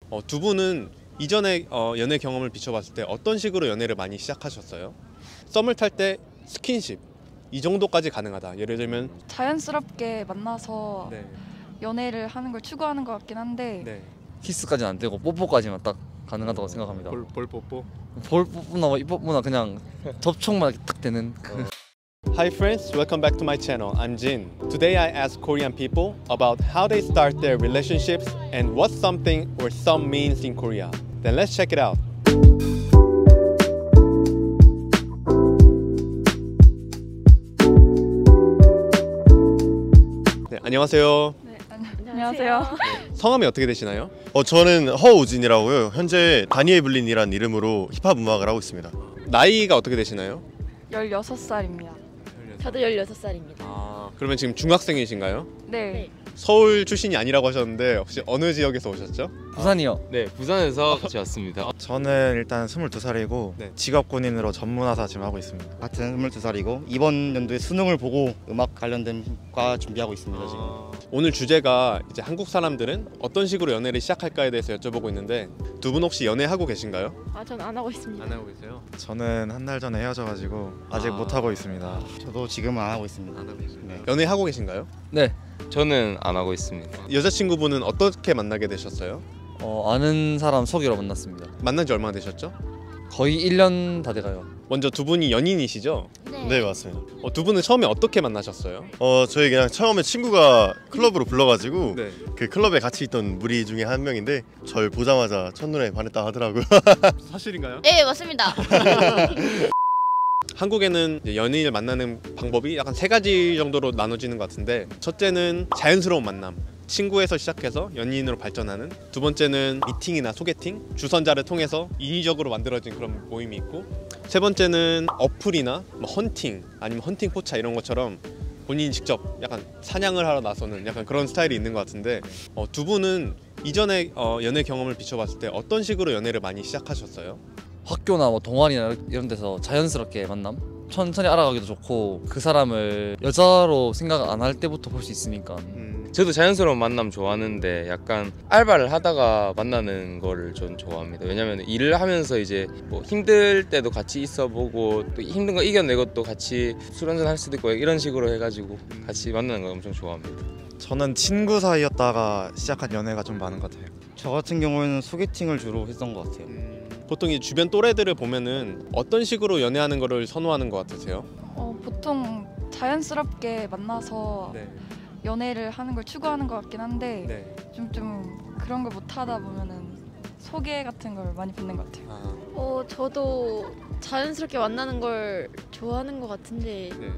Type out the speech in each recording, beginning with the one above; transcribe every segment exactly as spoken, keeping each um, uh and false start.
어, 두 분은 이전에 어, 연애 경험을 비춰봤을 때 어떤 식으로 연애를 많이 시작하셨어요? 썸을 탈 때 스킨십 이 정도까지 가능하다. 예를 들면 자연스럽게 만나서 네. 연애를 하는 걸 추구하는 것 같긴 한데 네. 키스까지는 안 되고 뽀뽀까지만 딱 가능하다고 생각합니다. 볼, 볼 뽀뽀. 볼 뽀뽀나 입 뽀뽀나 그냥 접촉만 딱 되는 그 Hi friends, welcome back to my channel. I'm Jin. Today I ask Korean people about how they start their relationships and what something or some means in Korea. Then let's check it out. 네, 안녕하세요. 네, 안녕하세요. 성함이 어떻게 되시나요? 어 저는 허우진이라고요. 현재 다니엘 블린이라는 이름으로 힙합 음악을 하고 있습니다. 나이가 어떻게 되시나요? 열여섯 살입니다. 저도 열여섯 살입니다. 아, 그러면 지금 중학생이신가요? 네. 네. 서울 출신이 아니라고 하셨는데 혹시 어느 지역에서 오셨죠? 부산이요. 네, 부산에서 같이 왔습니다. 저는 일단 스물두 살이고 네. 직업군인으로 전문화사 지금 하고 있습니다. 같은 스물두 살이고 이번 연도에 수능을 보고 음악 관련된 과 준비하고 있습니다. 지금. 오늘 주제가 이제 한국 사람들은 어떤 식으로 연애를 시작할까에 대해서 여쭤보고 있는데 두 분 혹시 연애하고 계신가요? 아, 전 안 하고 있습니다. 안 하고 계세요? 저는 한 달 전에 헤어져가지고 아직 아. 못 하고 있습니다. 저도 지금은 안 하고 있습니다. 안 하고 계세요. 네. 연애하고 계신가요? 네. 저는 안 하고 있습니다. 여자친구분은 어떻게 만나게 되셨어요? 어, 아는 사람 소개로 만났습니다. 만난 지 얼마나 되셨죠? 거의 일 년 다 돼가요. 먼저 두 분이 연인이시죠? 네 맞습니다. 어, 두 분은 처음에 어떻게 만나셨어요? 어 저희 그냥 처음에 친구가 클럽으로 불러가지고 네. 그 클럽에 같이 있던 무리 중에 한 명인데 절 보자마자 첫눈에 반했다 하더라고요. 사실인가요? 네, 맞습니다. 한국에는 이제 연인을 만나는 방법이 약간 세 가지 정도로 나눠지는 것 같은데 첫째는 자연스러운 만남 친구에서 시작해서 연인으로 발전하는 두 번째는 미팅이나 소개팅 주선자를 통해서 인위적으로 만들어진 그런 모임이 있고 세 번째는 어플이나 뭐 헌팅 아니면 헌팅 포차 이런 것처럼 본인이 직접 약간 사냥을 하러 나서는 약간 그런 스타일이 있는 것 같은데 어, 두 분은 이전에 어, 연애 경험을 비춰봤을 때 어떤 식으로 연애를 많이 시작하셨어요? 학교나 뭐 동아리나 이런 데서 자연스럽게 만남? 천천히 알아가기도 좋고 그 사람을 여자로 생각 안 할 때부터 볼 수 있으니까 음, 저도 자연스러운 만남 좋아하는데 약간 알바를 하다가 만나는 거를 전 좋아합니다. 왜냐면 일을 하면서 이제 뭐 힘들 때도 같이 있어보고 또 힘든 거 이겨내고 또 같이 술 한잔 할 수도 있고 이런 식으로 해가지고 같이 만나는 거 엄청 좋아합니다. 저는 친구 사이였다가 시작한 연애가 좀 많은 것 같아요. 저 같은 경우에는 소개팅을 주로 했던 것 같아요. 음, 보통 이 주변 또래들을 보면은 어떤 식으로 연애하는 거를 선호하는 것 같으세요? 어, 보통 자연스럽게 만나서 네. 연애를 하는 걸 추구하는 것 같긴 한데 네. 좀, 좀 그런 걸 못하다 보면은 소개 같은 걸 많이 받는 것 같아요. 아, 어, 저도 자연스럽게 만나는 걸 좋아하는 것 같은데 네.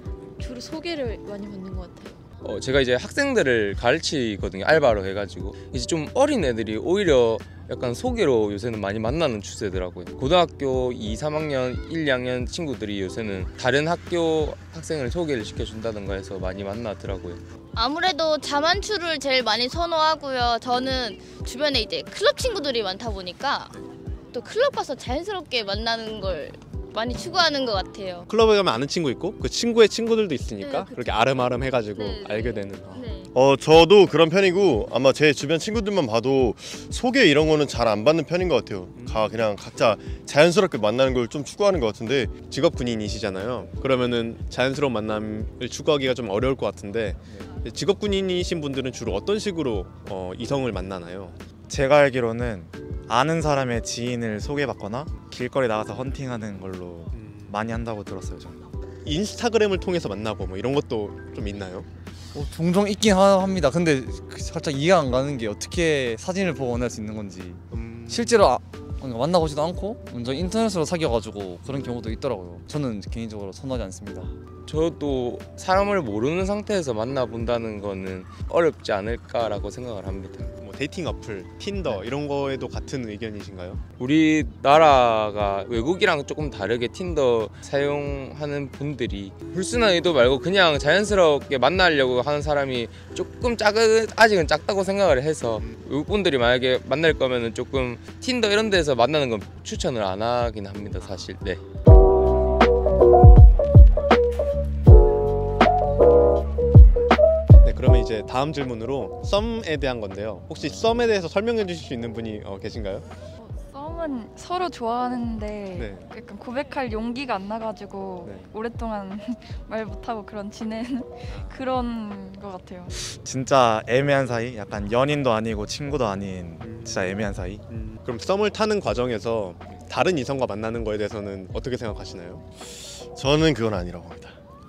주로 소개를 많이 받는 것 같아요. 어, 제가 이제 학생들을 가르치거든요. 알바로 해가지고 이제 좀 어린 애들이 오히려 약간 소개로 요새는 많이 만나는 추세더라고요. 고등학교 이, 삼 학년, 일, 이 학년 친구들이 요새는 다른 학교 학생을 소개를 시켜준다던가 해서 많이 만나더라고요. 아무래도 자만추를 제일 많이 선호하고요. 저는 주변에 이제 클럽 친구들이 많다 보니까 또 클럽 가서 자연스럽게 만나는 걸 많이 추구하는 것 같아요. 클럽에 가면 아는 친구 있고 그 친구의 친구들도 있으니까 네, 그쵸. 그렇게 아름아름 해가지고 네, 네. 알게 되는. 네. 어 저도 그런 편이고 아마 제 주변 친구들만 봐도 소개 이런 거는 잘 안 받는 편인 것 같아요. 가 그냥 각자 자연스럽게 만나는 걸 좀 추구하는 것 같은데 직업 군인이시잖아요. 그러면은 자연스러운 만남을 추구하기가 좀 어려울 것 같은데 직업 군인이신 분들은 주로 어떤 식으로 어, 이성을 만나나요? 제가 알기로는 아는 사람의 지인을 소개받거나 길거리 나가서 헌팅하는 걸로 음, 많이 한다고 들었어요. 저는. 인스타그램을 통해서 만나고 뭐 이런 것도 좀 있나요? 어, 종종 있긴 하- 합니다. 근데 그 살짝 이해가 안 가는 게 어떻게 사진을 보고 만날 수 있는 건지 음, 실제로 아, 그러니까 만나보지도 않고 완전 인터넷으로 사귀어가지고 그런 경우도 있더라고요. 저는 개인적으로 선호하지 않습니다. 저도 사람을 모르는 상태에서 만나본다는 거는 어렵지 않을까라고 생각을 합니다. 뭐 데이팅 어플, 틴더 이런 거에도 같은 의견이신가요? 우리나라가 외국이랑 조금 다르게 틴더 사용하는 분들이 불순한 의도 말고 그냥 자연스럽게 만나려고 하는 사람이 조금 작은 아직은 작다고 생각을 해서 외국 분들이 만약에 만날 거면은 조금 틴더 이런 데서 만나는 건 추천을 안 하긴 합니다, 사실. 네. 네, 그러면 이제 다음 질문으로 썸에 대한 건데요. 혹시 썸에 대해서 설명해 주실 수 있는 분이 어, 계신가요? 어, 썸은 서로 좋아하는데 네. 약간 고백할 용기가 안 나가지고 네. 오랫동안 말 못하고 그런 지내는 그런 것 같아요. 진짜 애매한 사이? 약간 연인도 아니고 친구도 아닌 진짜 애매한 사이? 음, 그럼 썸을 타는 과정에서 다른 이성과 만나는 거에 대해서는 어떻게 생각하시나요? 저는 그건 아니라고 봅니다.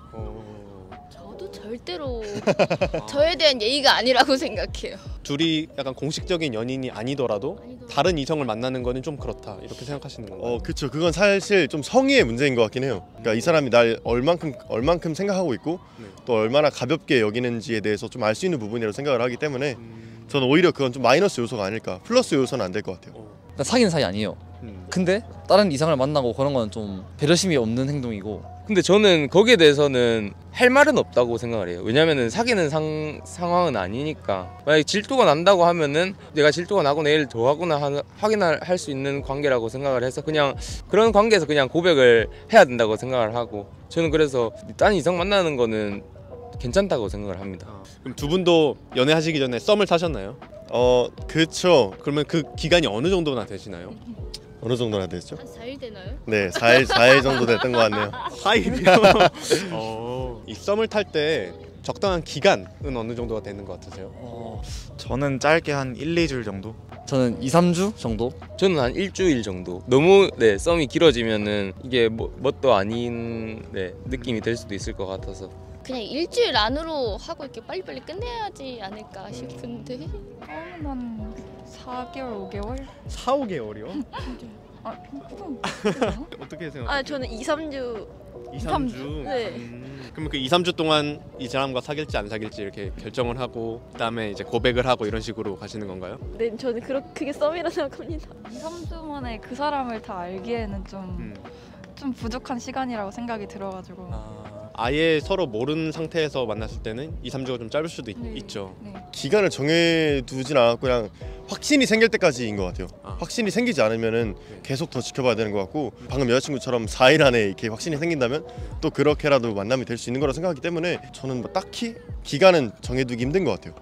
저도 절대로 저에 대한 예의가 아니라고 생각해요. 둘이 약간 공식적인 연인이 아니더라도 다른 이성을 만나는 거는 좀 그렇다 이렇게 생각하시는 건가요? 어, 그렇죠. 그건 사실 좀 성의의 문제인 것 같긴 해요. 그러니까 이 사람이 날 얼만큼 얼만큼 생각하고 있고 네. 또 얼마나 가볍게 여기는지에 대해서 좀 알 수 있는 부분이라고 생각을 하기 때문에 저는 오히려 그건 좀 마이너스 요소가 아닐까. 플러스 요소는 안 될 것 같아요. 그러니까 사귀는 사이 아니에요. 음. 근데 다른 이상을 만나고 그런 건 좀 배려심이 없는 행동이고. 근데 저는 거기에 대해서는 할 말은 없다고 생각을 해요. 왜냐면은 사귀는 상, 상황은 아니니까. 만약에 질투가 난다고 하면은 내가 질투가 나고 내일 더 하거나 하, 확인할 할 수 있는 관계라고 생각을 해서 그냥 그런 관계에서 그냥 고백을 해야 된다고 생각을 하고, 저는 그래서 다른 이성 만나는 거는 괜찮다고 생각을 합니다. 그럼 두 분도 연애하시기 전에 썸을 타셨나요? 어, 그렇죠. 그러면 그 기간이 어느 정도나 되시나요? 어느 정도나 됐죠? 한 사 일 되나요? 네, 사 일 사 일 정도 됐던 것 같네요. 사 일이요? 어, 이 썸을 탈 때 적당한 기간은 어느 정도가 되는 것 같으세요? 어, 저는 짧게 한 일, 이 주 정도? 저는 이, 삼 주 정도? 저는 한 일주일 정도. 너무 네 썸이 길어지면은 이게 뭐, 뭣도 아닌 네, 느낌이 될 수도 있을 것 같아서. 그냥 일주일 안으로 하고 이렇게 빨리빨리 끝내야지 않을까 싶은데. 썸은 한 사 개월, 오 개월? 사, 오 개월이요? 아, 그럼 그래요? 어떻게 생각하세요? 아 저는 이, 삼 주 이, 삼 주? 네. 음, 그러면 그 이, 삼 주 동안 이 사람과 사귈지 안 사귈지 이렇게 결정을 하고 그다음에 이제 고백을 하고 이런 식으로 가시는 건가요? 네 저는 그렇 그게 썸이라 생각합니다. 이, 삼 주 만에 그 사람을 다 알기에는 좀, 음. 좀 부족한 시간이라고 생각이 들어가지고. 아, 아예 서로 모르는 상태에서 만났을 때는 이, 삼 주가 좀 짧을 수도 있, 네. 있죠. 네. 기간을 정해두진 않았고 그냥 확신이 생길 때까지인 것 같아요. 아. 확신이 생기지 않으면은 계속 더 지켜봐야 되는 것 같고, 방금 여자친구처럼 사 일 안에 이렇게 확신이 생긴다면 또 그렇게라도 만남이 될 수 있는 거라 생각하기 때문에 저는 뭐 딱히 기간은 정해두기 힘든 것 같아요.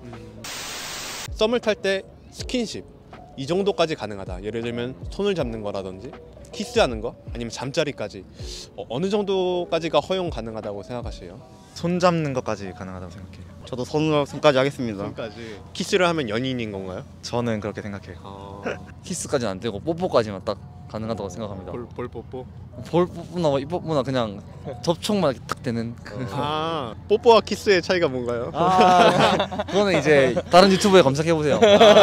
썸을 탈 때 스킨십 이 정도까지 가능하다. 예를 들면 손을 잡는 거라든지 키스하는 거 아니면 잠자리까지 어, 어느 정도까지가 허용 가능하다고 생각하세요? 손 잡는 것까지 가능하다고 생각해요. 저도 손, 손까지 하겠습니다. 손까지. 키스를 하면 연인인 건가요? 저는 그렇게 생각해요. 아, 키스까지는 안 되고 뽀뽀까지만 딱 가능하다고 생각합니다. 볼, 볼 뽀뽀. 볼 뽀뽀나 뭐 이 뽀뽀나 그냥 접촉만 이렇게 딱 되는 그. 아, 뽀뽀와 키스의 차이가 뭔가요? 아, 그거는 이제 다른 유튜브에 검색해 보세요.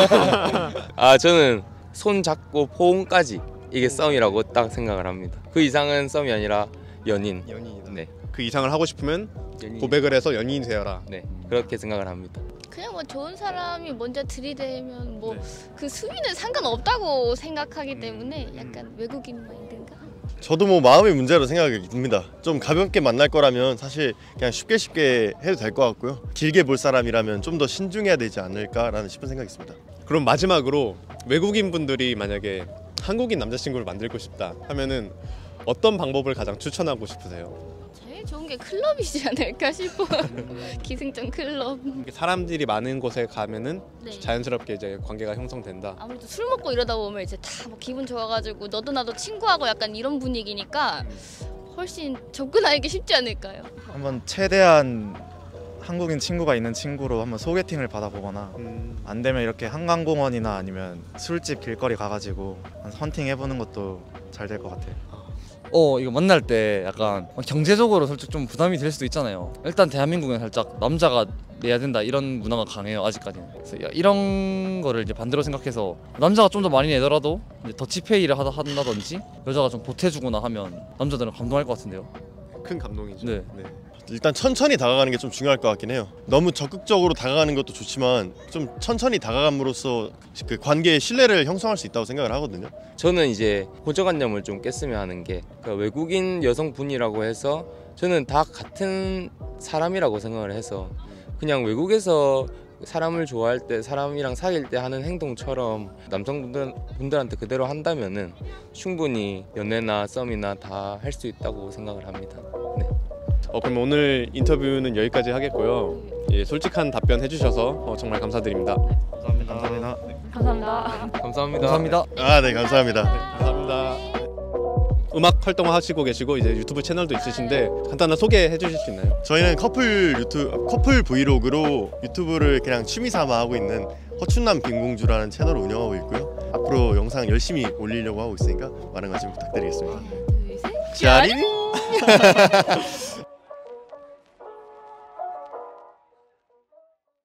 아 저는 손 잡고 포옹까지 이게 썸이라고 딱 생각을 합니다. 그 이상은 썸이 아니라 연인. 연인이다. 네. 그 이상을 하고 싶으면 연인. 고백을 해서 연인이 되어라. 네 그렇게 생각을 합니다. 그냥 뭐 좋은 사람이 먼저 들이대면 뭐 네. 그 수위는 상관없다고 생각하기 음, 때문에 음. 약간 외국인 마인드인가? 저도 뭐 마음의 문제로 생각이 듭니다. 좀 가볍게 만날 거라면 사실 그냥 쉽게 쉽게 해도 될 것 같고요. 길게 볼 사람이라면 좀 더 신중해야 되지 않을까라는 싶은 생각이 있습니다. 그럼 마지막으로 외국인 분들이 만약에 한국인 남자친구를 만들고 싶다 하면은 어떤 방법을 가장 추천하고 싶으세요? 제일 좋은 게 클럽이지 않을까 싶어. 기승전 클럽. 이게 사람들이 많은 곳에 가면은 네. 자연스럽게 이제 관계가 형성된다. 아무래도 술 먹고 이러다 보면 이제 다 뭐 기분 좋아가지고 너도 나도 친구하고 약간 이런 분위기니까 훨씬 접근하기 쉽지 않을까요? 한번 최대한 한국인 친구가 있는 친구로 한번 소개팅을 받아보거나 음, 안 되면 이렇게 한강공원이나 아니면 술집 길거리 가가지고 헌팅 해보는 것도 잘 될 것 같아요. 어 이거 만날 때 약간 경제적으로 솔직히 좀 부담이 될 수도 있잖아요. 일단 대한민국은 살짝 남자가 내야 된다 이런 문화가 강해요 아직까지는. 그래서 이런 거를 이제 반대로 생각해서 남자가 좀 더 많이 내더라도 이제 더치페이를 하다 한다든지 여자가 좀 보태주거나 하면 남자들은 감동할 것 같은데요. 큰 감동이죠. 네. 일단 천천히 다가가는 게 좀 중요할 것 같긴 해요. 너무 적극적으로 다가가는 것도 좋지만 좀 천천히 다가감으로써 그 관계의 신뢰를 형성할 수 있다고 생각을 하거든요. 저는 이제 고정관념을 좀 깼으면 하는 게, 그러니까 외국인 여성분이라고 해서 저는 다 같은 사람이라고 생각을 해서 그냥 외국에서 사람을 좋아할 때 사람이랑 사귈 때 하는 행동처럼 남성분들 분들한테 그대로 한다면은 충분히 연애나 썸이나 다 할 수 있다고 생각을 합니다. 네. 어, 그럼 오늘 인터뷰는 여기까지 하겠고요. 예, 솔직한 답변 해주셔서 어, 정말 감사드립니다. 감사합니다. 감사합니다. 감사합니다. 감사합니다. 감사합니다. 아, 네, 감사합니다. 감사합니다. 음악 활동하시고 계시고 이제 유튜브 채널도 있으신데 간단한 소개해 주실 수 있나요? 저희는 커플 유튜브 커플 브이로그로 유튜브를 그냥 취미 삼아 하고 있는 허춘남 빈공주라는 채널을 운영하고 있고요. 앞으로 영상 열심히 올리려고 하고 있으니까 많은 관심 부탁드리겠습니다. 둘, 셋. 자리.